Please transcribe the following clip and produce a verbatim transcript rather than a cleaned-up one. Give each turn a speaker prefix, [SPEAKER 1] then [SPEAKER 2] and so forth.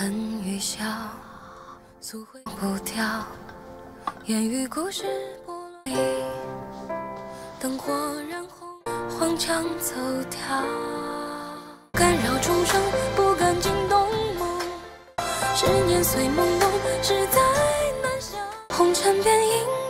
[SPEAKER 1] 恨与笑，诉悔不掉，言语故事剥落，灯火燃红，荒腔走跳，干扰众生，不敢惊动梦。十年岁朦胧，实在难消，红尘变影。